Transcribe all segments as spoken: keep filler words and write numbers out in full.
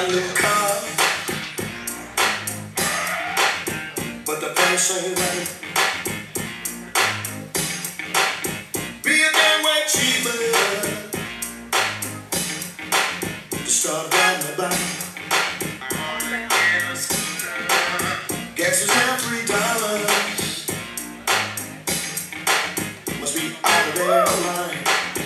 new car, but the price ain't right. Be a damn way cheaper to start riding about. Gas is now three dollars. Must be out of their line.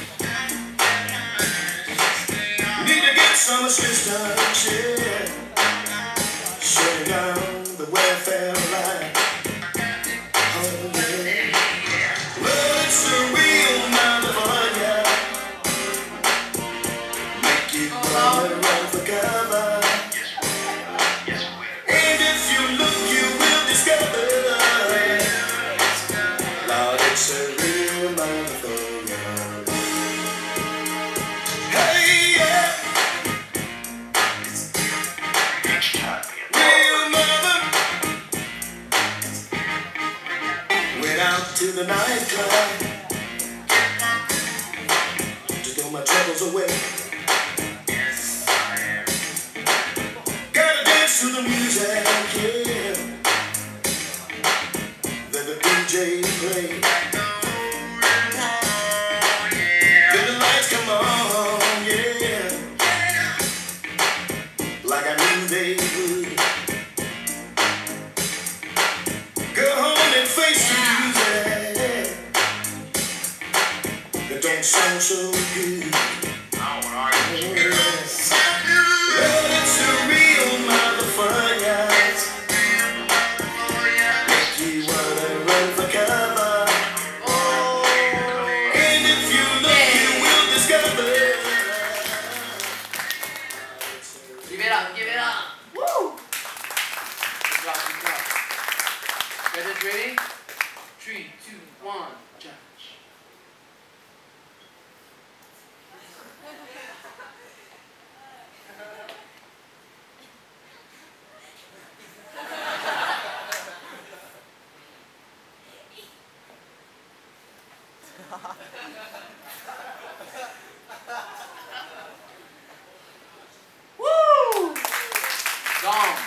Need to get some assistance, yeah. Shutting down the welfare line. Oh yeah. Well, it's a real California. Make you wanna run for cover. And if you look, you will discover, Lord, it's a real California. Hey, yeah. Real mother. Went out to the nightclub to throw my troubles away. Gotta dance to the music, yeah, that the D J played. Then the lights come on, yeah, like I knew they would. Go home and face the music that don't sound so good. Well, it's a real motherfucker. Make you wanna run for cover. And if you look, you will discover. Give it up, give it up. Woo! Good job, good job. Guys, ready? Three, two, one, judge. Woo! Gone.